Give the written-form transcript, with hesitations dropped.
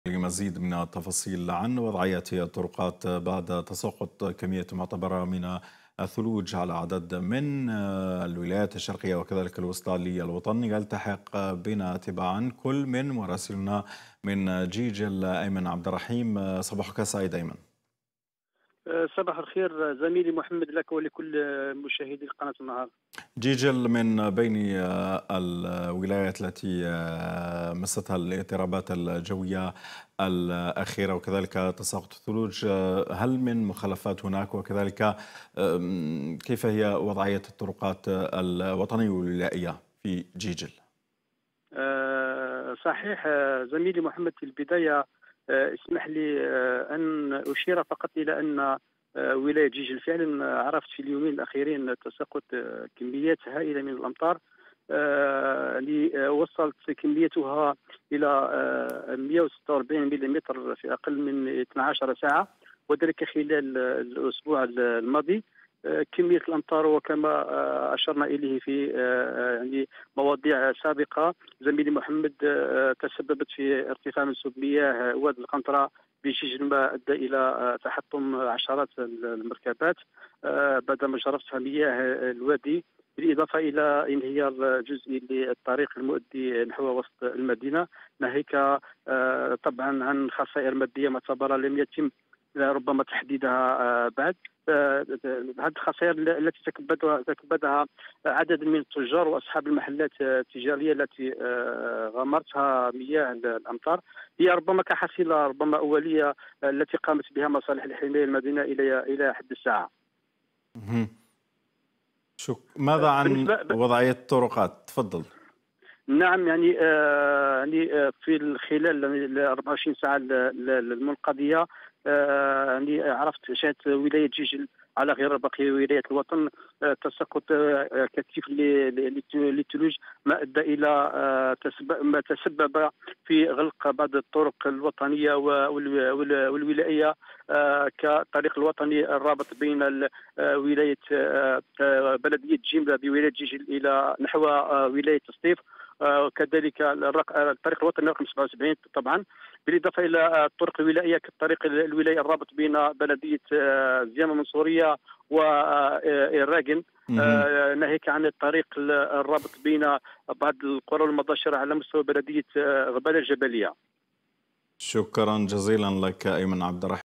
لمزيد من التفاصيل عن وضعية الطرقات بعد تساقط كمية معتبرة من الثلوج على عدد من الولايات الشرقية وكذلك الوسطى للوطن. يلتحق بنا تباعا كل من مراسلنا من جيجل أيمن عبد الرحيم. صباحك سعيد أيمن. صباح الخير زميلي محمد، لك ولكل مشاهدي قناة النهار. جيجل من بين الولايات التي مستها الاضطرابات الجوية الأخيرة وكذلك تساقط الثلوج، هل من مخلفات هناك؟ وكذلك كيف هي وضعية الطرقات الوطنية والولائية في جيجل؟ صحيح زميلي محمد، في البداية اسمح لي أن أشير فقط إلى أن ولاية جيجل فعلا عرفت في اليومين الأخيرين تساقط كميات هائلة من الأمطار، وصلت كميتها إلى 146 ملم في أقل من 12 ساعة، وذلك خلال الأسبوع الماضي. كمية الأمطار وكما أشرنا إليه في يعني مواضيع سابقة زميلي محمد، تسببت في ارتفاع منسوب مياه وادي القنطرة بجيجل، ما أدى إلى تحطم عشرات المركبات بعدما جرفتها مياه الوادي، بالإضافة إلى انهيار جزئي للطريق المؤدي نحو وسط المدينة، ناهيك طبعا عن خسائر مادية معتبرة لم يتم ربما تحديدها بعد. هذه الخسائر التي تكبدها عدد من التجار واصحاب المحلات التجاريه التي غمرتها مياه الامطار هي ربما كحصيله ربما اوليه التي قامت بها مصالح الحمايه المدينه الى حد الساعه. ماذا عن وضعيه الطرقات؟ تفضل. نعم، يعني في خلال ال 24 ساعه المنقضيه، يعني عرفت شهدت ولايه جيجل على غير بقيه ولايات الوطن تساقط كثيف للثلوج، ما ادى الى ما تسبب في غلق بعض الطرق الوطنيه والولائيه، كالطريق الوطني الرابط بين ولايه بلديه جيمله بولايه جيجل الى نحو ولايه سطيف، وكذلك الطريق الوطني رقم 77 طبعا، بالاضافه الى الطرق الولائيه كالطريق الولائي الرابط بين بلديه زيامه المنصوريه والراقن، ناهيك عن الطريق الرابط بين بعض القرى المباشره على مستوى بلديه غباله الجبليه. شكرا جزيلا لك أيمن عبد الرحيم.